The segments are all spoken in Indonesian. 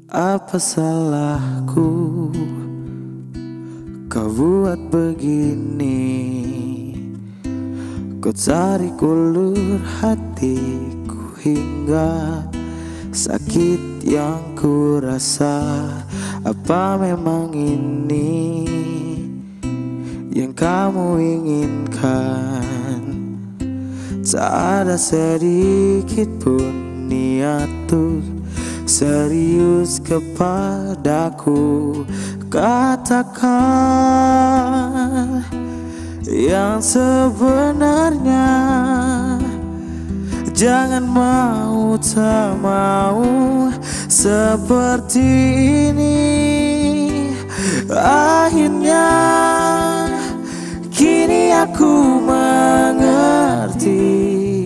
Apa salahku kau buat begini? Kau tarik ulur hatiku hingga sakit yang ku rasa. Apa memang ini yang kamu inginkan? Tak ada sedikit pun niat tuh serius kepadaku. Katakan yang sebenarnya. Jangan mau tak mau seperti ini. Akhirnya kini aku mengerti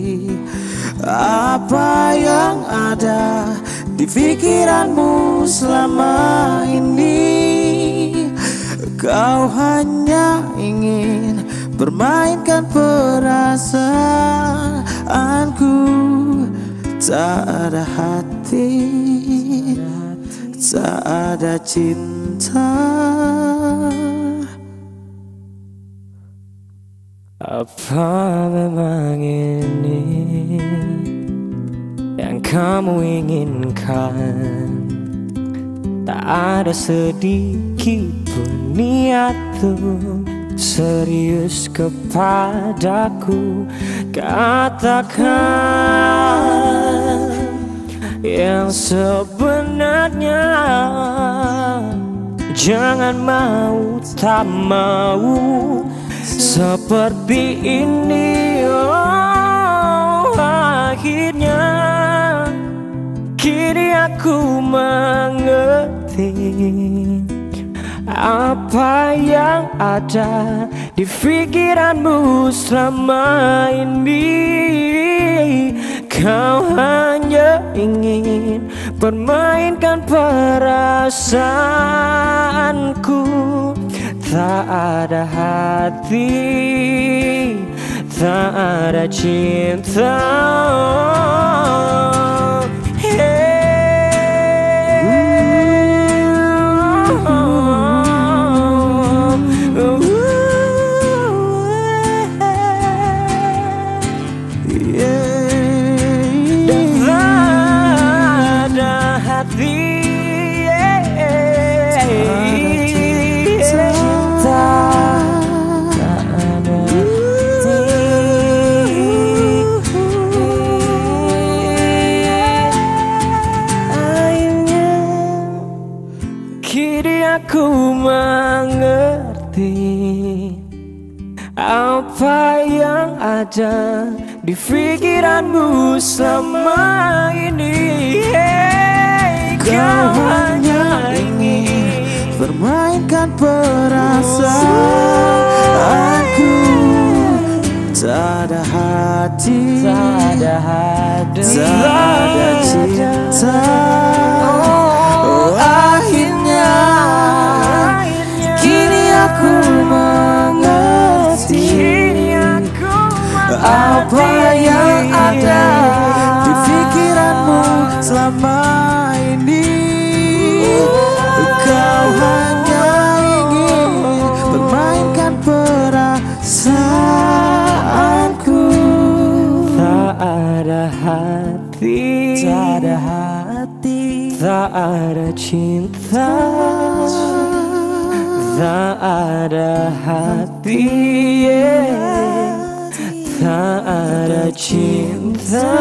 apa yang ada di pikiranmu selama ini. Kau hanya ingin permainkan perasaanku. Tak ada hati, tak ada cinta. Apa memang ini yang kamu inginkan? Tak ada sedikit pun niat tuh serius kepadaku. Katakan yang sebenarnya. Jangan mau tak mau seperti ini. Oh, akhirnya kini aku mengerti apa yang ada di pikiranmu selama ini. Kau hanya ingin permainkan perasaanku. Tak ada hati, tak ada cinta. Kini aku mengerti apa yang ada di pikiranmu selama ini. Kau hanya ingin permainkan perasaanku. Tak ada hati, tak ada hati, tak ada cinta. Oh, akhirnya kini aku mengerti apa yang ada di pikiranmu selama ini. Kau hanya ingin permainkan perasaanku. Tak ada hati, tak ada hati, tak ada cinta. Tak ada hati, tak ada cinta.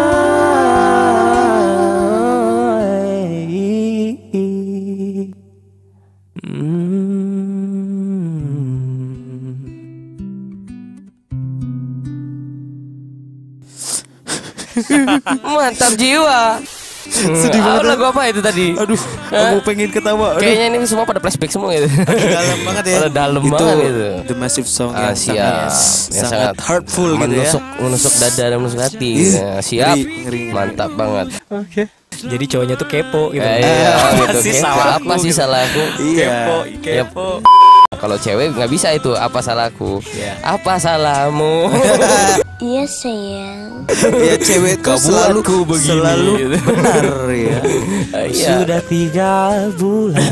Mantap jiwa. Sedih banget. Lagu apa itu tadi? Aduh, aku pengen ketawa. Kayaknya ini semua pada flashback semua gitu. Dalam banget ya. Dalam itu banget itu. The Massive Song yang sangat hurtful gitu ya. Menusuk dada dan menusuk hati. Siap. Ngeri. Mantap banget. Oke. Jadi cowoknya tuh kepo gitu. Iya, gitu. Apa sih salah aku? Kepo. Kalau cewek nggak bisa itu. Apa salahku? Iya. Apa salahmu? Iya sayang. Ya cewek tuh selalu benar ya. Iya. Sudah 3 bulan.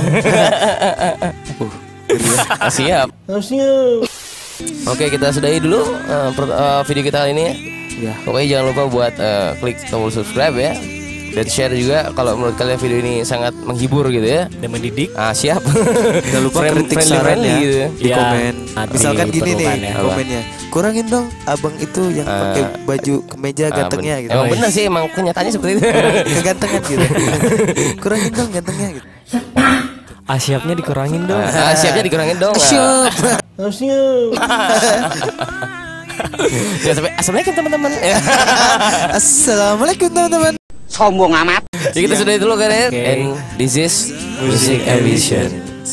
Siap. Oke, kita sudahi dulu video kita kali ini ya. Ya. Pokoknya jangan lupa buat klik tombol subscribe ya. Dan share juga kalau menurut kalian video ini sangat menghibur gitu ya. Dan mendidik. Siap. Jangan lupa kritik sarannya gitu ya. di Iya, komen. nanti Misalkan gini nih diperlukan ya. komennya. Kurangin dong abang itu yang pakai baju kemeja gantengnya gitu. Emang bener sih, emang kenyataannya seperti itu. Kegantengan gitu. Kurangin dong gantengnya gitu. Siapnya dikurangin dong. Siapnya dikurangin dong. Siap. Ya, sampai assalamualaikum teman-teman. Assalamualaikum teman-teman. Sombong amat. Ya, kita sudah dulu kan ya. Oke. And this is Music Ambition.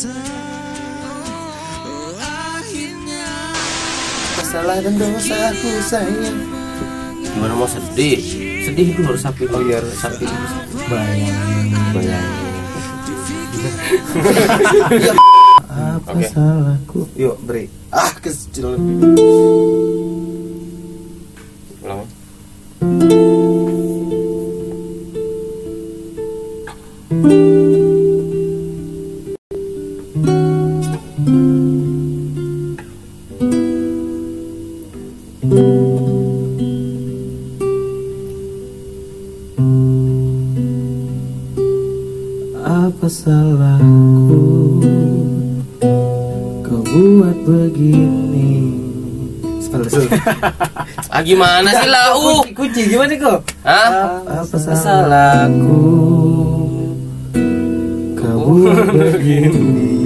Salah dan dosaku sayang. Gimana mau sedih? Sedih itu harus sapi. Oh iya, harus sapi. Bayang. Apa salahku? Yuk beri. Kecil. Ulang. Apa salahku kau buat begini? Gimana sih lau? Kunci gimana kok? Apa salahku kau buat begini?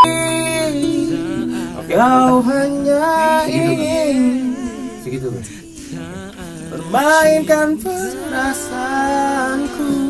Kau hanya ingin Segitu. permainkan perasaanku.